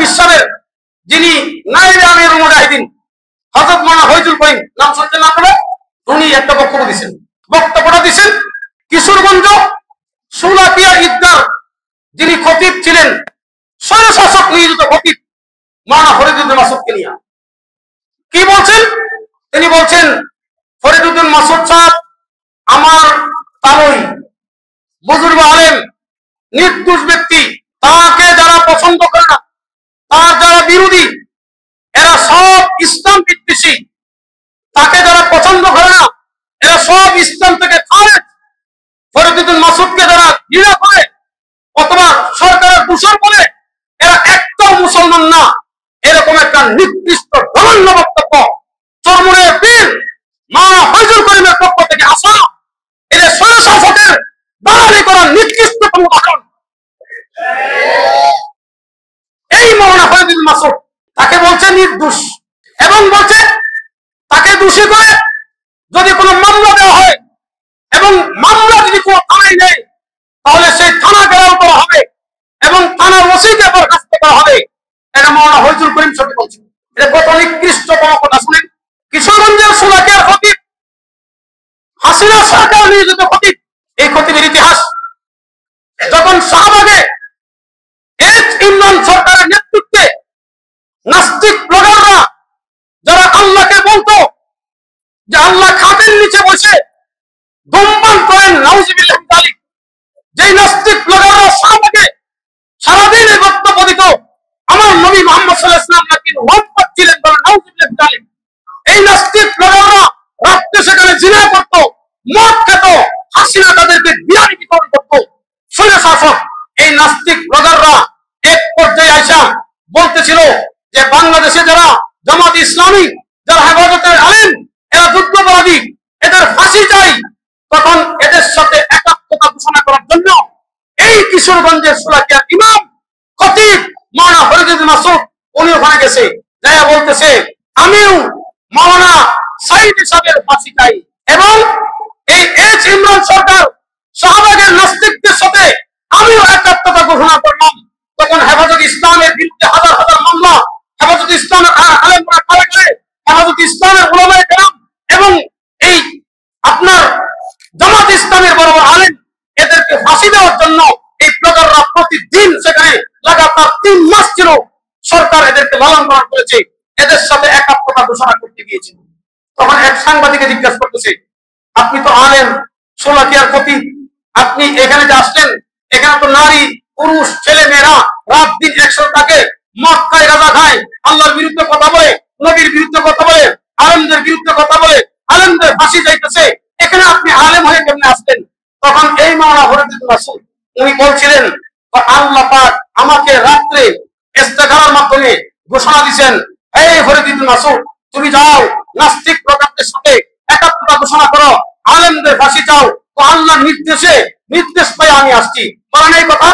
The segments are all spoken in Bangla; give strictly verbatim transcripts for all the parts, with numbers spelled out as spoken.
বিশ্বাসের যিনি নায়েবে আমিরুল মুজাহিদিন হযরত মাওলানা ফয়জুল করিম, নাম শুনছেন আপনারা? উনি একটা বক্তব্য দিয়েছেন। বক্তব্যটা দিয়েছেন কিশোরগঞ্জ শোলাকিয়া ঈদগাহ যিনি খতিব ছিলেন, স্বৈরশাসক নিয়োজিত খতিব মাওলানা ফরিদুদ্দীন মাসুদকে নিয়ে। কি বলছেন তিনি? বলছেন ফরিদুদ্দীন মাসুদ সাহেব আমার তালই, বুজুর্গ আলেম, নির্দোষ ব্যক্তি, তাকে যারা পছন্দ করে না, তার যারা বিরোধী, এরা সব ইসলাম বিদ্বেষী। তাকে যারা পছন্দ করে না, এরা সব ইসলাম থেকে খারেজ। ফরিদুদ্দীন মাসুদকে যারা ঘৃণা করে অথবা সরকারের দূষণ বলে, এরা একটাও মুসলমান না। এরকম একটা নির্দিষ্ট জঘন্য বক্তব্য চরমুনের পীর মাওলানা ফয়জুল করিমের পক্ষ থেকে আসা, এদের স্বৈরশাসকের দালালি করার নিকৃষ্টতম উদাহরণ। এই মাওলানা ফরিদুদ্দীন মাসুদ তাকে বলছে নির্দোষ এবং বলছে তাকে দোষী করে যদি কোনো মামলা দেওয়া হয় এবং মামলা যদি কোনো থানায় নেয়, তাহলে সেই থানা ঘেরাও করা হবে এবং থানার ওসিকে বরখাস্ত করা হবে। এটা মাওলানা ফয়জুল করিম সাহেব বলছেন। এটা কত নিকৃষ্টতম কথা শুনেন। কিশোরগঞ্জের শোলাকিয়ার খতিব, হাসিনা সরকার নিয়োজিত খতিব, এই খতিবের ইতিহাস যখন শাহবাগে এইচ ইমরান সরকারের নেতৃত্বে নাস্তিক ব্লগাররা যারা আল্লাহকে বলতো যে আল্লাহ খাটের নিচে বসে ধূমপান করেন, নাউজুবিল্লাহ তাআলা, যেই নাস্তিক ব্লগাররা শাহবাগে সারাদিন এই বক্তব্য দিত আমার নবী মুহাম্মদ সাল্লাল্লাহু আলাইহি ওয়াসাল্লাম নাকি মদ পাচ্ছিলেন, বলে নাউজুবিল্লাহ তাআলা, এই নাস্তিক ব্লগাররা রাত্রে সেখানে জিনা করত, মদ খেত, হাসিনা তাদেরকে বিরিয়ানি বিতরণ করত। স্বৈরশাসক এই নাস্তিক ব্লগাররা এক পর্যায়ে আইসা বলতেছিল যে বাংলাদেশে যারা জামাত ইসলামী, যারা হেফাজতের আলেম, এরা যুদ্ধাপরাধী, এদের ফাঁসি চাই। তখন এদের সাথে একাত্মতা ঘোষণা করার জন্য এই কিশোরগঞ্জের শোলাকিয়ার ইমাম খতিব মাওলানা ফরিদুদ্দীন মাসুদ উনি ওখানে গেছে, যাইয়া বলতেছে আমিও মাওলানা সাইদ সাহেবের ফাঁসি চাই। এবং এই এইচ ইমরান সরকার শাহবাগের নাস্তিকদের সাথে আমিও একাত্মতা ঘোষণা করলাম। তখন হেফাজত ইসলামের বিরুদ্ধে হাজার হাজার মামলা, হেফাজত ইসলামের আলেমরা কারাগারে, হেফাজত ইসলামের উলামায়ে কেরাম এবং এই আপনার জামাত ইসলামের বড় বড় আলেম, এদেরকে ফাঁসি দেওয়ার জন্য এই ব্লগাররা প্রতিদিন সেখানে লাগাতার তিন মাস ছিল। সরকার এদেরকে লালন পালন করেছে, এদের সাথে একাত্মতা ঘোষণা করতে গিয়েছিল। তখন এক সাংবাদিকে জিজ্ঞাসা করতেছে আপনি তো আলেম, শোলাকিয়ার খতিব, আপনি এখানে যে আসলেন, এখানে তো নারী পুরুষ ছেলে মেয়েরা রাত দিন একসাথে থাকে, মদ খায়, গাঁজা খায়, আল্লাহর বিরুদ্ধে কথা বলে, নবীর বিরুদ্ধে কথা বলে, আলেমদের বিরুদ্ধে কথা বলে, আলেমদের ফাঁসি যাইতেছে, এখানে আপনি আলেম হয়ে কেমনে আসলেন? তখন এই মাওলানা ফরিদুদ্দীন মাসুদ উনি বলছিলেন আল্লাহ পাক আমাকে রাত্রে ইস্তেখারার মাধ্যমে ঘোষণা দিয়েছেন, এই ফরিদুদ্দীন মাসুদ তুমি যাও নাস্তিক প্রকারদের সাথে একাত্মতা ঘোষণা করো, আলেমদের ফাঁসি চাও। তো আল্লাহর নির্দেশে নির্দেশ পাই আমি আসছি। বলে নাই কথা?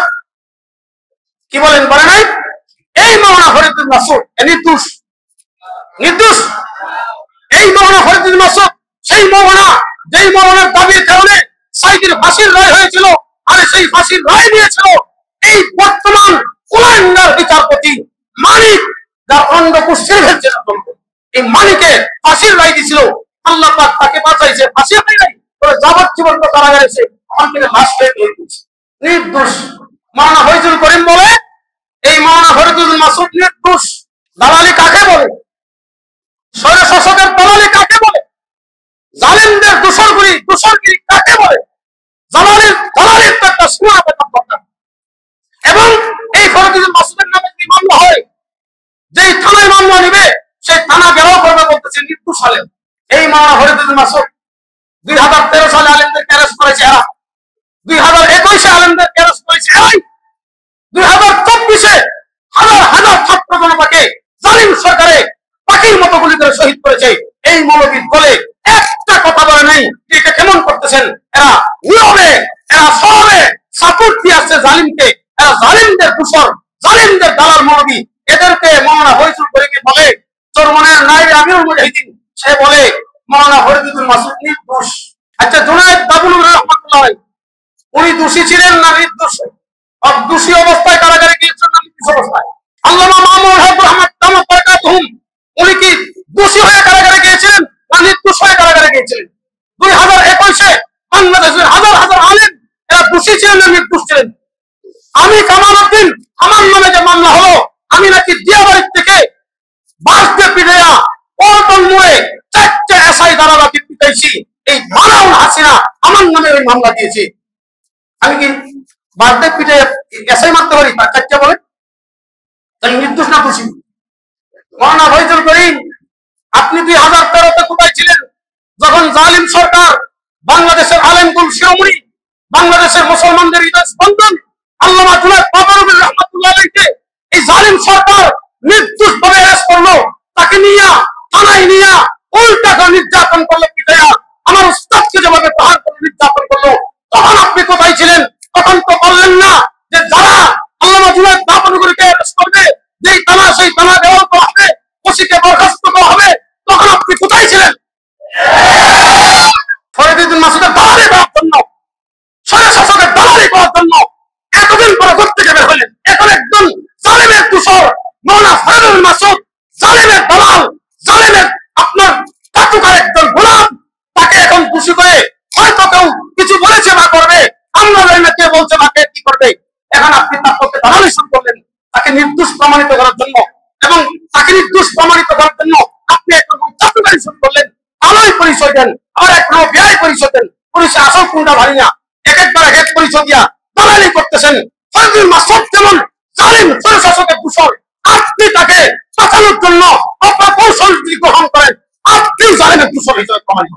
কি বলেন? বলে নাই? এই মাওলানা ফরিদুদ্দীন মাসুদ নির্দোষ, নির্দোষ। এই মাওলানা ফরিদুদ্দীন মাসুদ সেই মাওলানা যেই মাওলানার দাবির কারণে সাইদের ফাঁসির রায় হয়েছিল, আর সেই ফাঁসির রায় দিয়েছিল এই বর্তমান কুলাঙ্গার বিচারপতি মানিক, যার অন্ধকুষ্ঠের ফেলছে। এই মানিকে ফাঁসির রায় দিয়েছিল, আল্লাহ পাক তাকে বাঁচাইছে, ফাঁসি হয় নাই, তবে যাবজ্জীবন কারাগারে সে অন্তিমে লাশ হয়ে গিয়েছে, নির্দোষ। মাওলানা ফয়জুল করিম বলে এই মাওলানা ফরিদুদ্দীন মাসুদ নির্দোষ। দালালি কাকে বলে? স্বৈরশাসকের দালালি কাকে বলে? জালেমদের দোসরগিরি দোসরগিরি কাকে বলে? জালালির দালালির তো একটা সীমা থাকা দরকার। এবং এই ফরিদুদ্দীন মাসুদের নামে যদি মামলা হয়, যেই থানায় মামলা নিবে সেই থানা ঘেরাও করবে, বলতেছে নির্দোষ আলেম। এই মাওলানা ফরিদুদ্দীন মাসুদ দুই হাজার তেরো সালে আলেমদের অ্যারেস্ট করেছে এরা, দুই হাজার একুশে আলেমদের অ্যারেস্ট করেছে এরাই, দুই হাজার চব্বিশে হাজার হাজার ছাত্র জনতাকে জালিম সরকারে পাখির মতো গুলি করে শহীদ করেছে। এই মৌলবীর বলে একটা কথা বলে নাই এটা কেমন করতেছেন এরা, নীরবে এরা সবে সাপোর্ট দিয়ে আসছে জালিমকে। এরা জালিমদের দূষর, জালিমদের দালাল মৌলবী। এদেরকে মাওলানা ফয়জুল করিম বলে চরমনের নায়েবে আমিরুল মুজাহিদিন, সে বলে মাওলানা ফরিদুদ্দীন মাসুদ নির্দোষ। আচ্ছা, জুনায়েদ বাবুল রহমাতুল্লাহ উনি দোষী ছিলেন না নির্দোষ? দোষী অবস্থায় কারাগারে গিয়েছেন না নির্দোষ অবস্থায়? আল্লামা মামুন দোষী হয়ে কারাগারে গিয়েছিলেন না নির্দোষ হয়ে কারাগারে গিয়েছিলেন? দুই হাজার একুশে বাংলাদেশের হাজার হাজার আলেম এরা দোষী ছিলেন না নির্দোষ ছিলেন? আমি কামাল উদ্দিন, আমার নামে যে মামলা হলো, আমি নাকি দিয়াবাড়ির থেকে বাস দিয়ে পিটাইয়া পল্টন মোড়ে চারটে এসআই দাঁড়াবাকে পিটাইছি, এই মালাউল হাসিনা আমার নামে ওই মামলা দিয়েছে। আমি কি বাস দিয়ে পিটে এসআই মারতে পারি? তার চারটে বলে তাহলে নির্দোষ না দোষী? মৌলানা ফয়জুল করিম, আপনি দুই হাজার তেরোতে কোথায় ছিলেন যখন জালিম সরকার বাংলাদেশের আলেমকুল শিরোমণি, বাংলাদেশের মুসলমানদের হৃদয় স্পন্দন আল্লামা জুনায়েদ বাবরুল রহমাতুল্লাহ আলাইহি এই জালিম সরকার নির্দোষ ভাবে অ্যারেস্ট করলো, তাকে নিয়ে থানায় নিয়ে উল্টা করে নির্যাতন করলো, পিটাইয়া আমার উস্তাদকে যেভাবে প্রহার করে নির্যাতন করলো, তখন আপনি কোথায় ছিলেন? তখন তো বললেন না যে যারা আল্লামা জুনায়েদ বাবরুলকে অ্যারেস্ট করবে, যেই থানা সেই থানা দেওয়া হবে, ওসিকে বরখাস্ত করা হবে, তখন আপনি কোথায় ছিলেন? ফরিদুদ্দিন মাসুদের দালালি করার জন্য, স্বৈর শাসকের দালালি করার জন্য এতদিন পরে ঘর থেকে বের হলেন। এখন একজন জালিমের দূষর মৌলানা ফরিদুল মাসুদ, জালিমের দালাল, জালিমের আপনার চাটুকার একজন গোলাম, তাকে এখন দোষী করে হয়তো কেউ কিছু বলেছে বা করবে, আমরা জানি না কে বলছে বা কে কি করবে। এখন আপনি তার পক্ষে দালালি শুরু করলেন তাকে নির্দোষ প্রমাণিত করার জন্য, এবং তাকে নির্দোষ প্রমাণিত করার জন্য আপনি একরকম চাটুকারি শুরু করলেন। আলোয় পরিচয় দেন, আবার একরকম ব্যয় পরিচয় দেন, পুলিশে আসল কোনটা ভারী না, এক একবার এক এক পরিচয় দিয়া দালালি করতেছেন। ফরিদুল মাসুদ যেমন জালিম স্বৈর শাসকের দূষর, আপনি তাকে বাঁচানোর জন্য আপনার কৌশল গ্রহণ করেন, আপনি জালিমের দূষর হিসেবে প্রমাণিত।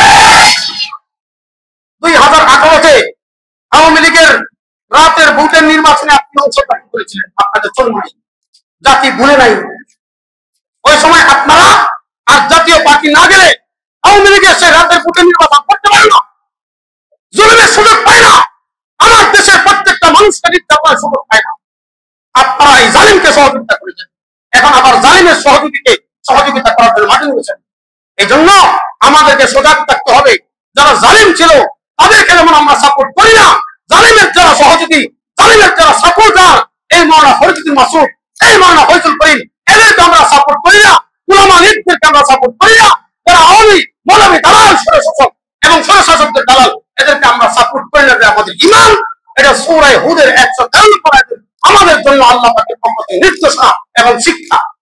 দুই হাজার আঠারোতে আওয়ামী লীগের রাতের ভোটের নির্বাচনে আপনি অংশগ্রহণ করেছিলেন, আপনাদের চলমাই জাতি ভুলে নাই। ওই সময় আপনারা আর জাতীয় পার্টি না গেলে আওয়ামী লীগের সেই রাতের ভোটের নির্বাচন করতে পারে না, জুলুমের সুযোগ পায় না, আমার দেশের প্রত্যেকটা মানুষকে নির্যাতনের সুযোগ পায় না। আপনারা এই জালিমকে সহযোগিতা করেছেন, এখন আবার জালিমের সহযোগীকে সহযোগিতা করার জন্য মাঠে নেমেছেন। এই জন্য আমাদেরকে সজাগ থাকতে হবে। যারা জালিম ছিল তাদেরকে যেমন আমরা সাপোর্ট করি না, জালিমের যারা সহযোগী, জালিমের যারা সাপোর্টার, এই মৌলানা ফরিদুদ্দিন মাসুদ, এই মৌলানা ফয়জুল করিম, এদেরকে আমরা সাপোর্ট করি না, উলামা লীগদেরকে আমরা সাপোর্ট করি না। যারা আওয়ামী মৌলবী দালাল স্বৈর শাসক এবং স্বৈর শাসকদের দালাল, এদেরকে আমরা সাপোর্ট করি না। আমাদের ঈমান, এটা সূরা হুদের একশো তেরো নম্বর আয়াতে আমাদের জন্য আল্লাহ পাকের পক্ষ থেকে নির্দেশনা এবং শিক্ষা।